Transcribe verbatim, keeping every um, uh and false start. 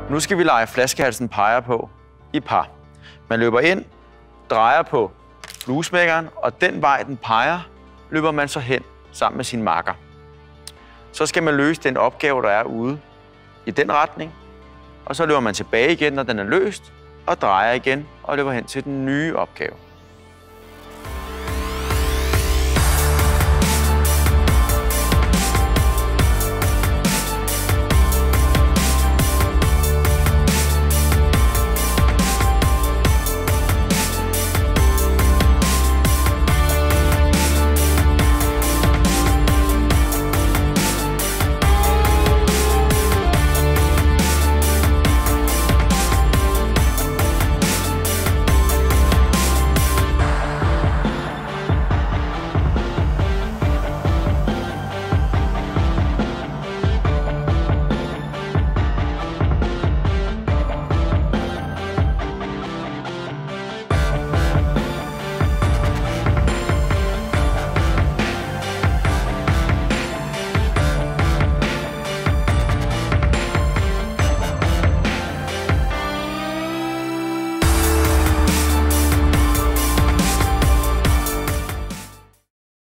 Nu skal vi lege flaskehalsen peger på i par. Man løber ind, drejer på fluesmækkeren, og den vej, den peger, løber man så hen sammen med sin makker. Så skal man løse den opgave, der er ude i den retning, og så løber man tilbage igen, når den er løst, og drejer igen og løber hen til den nye opgave.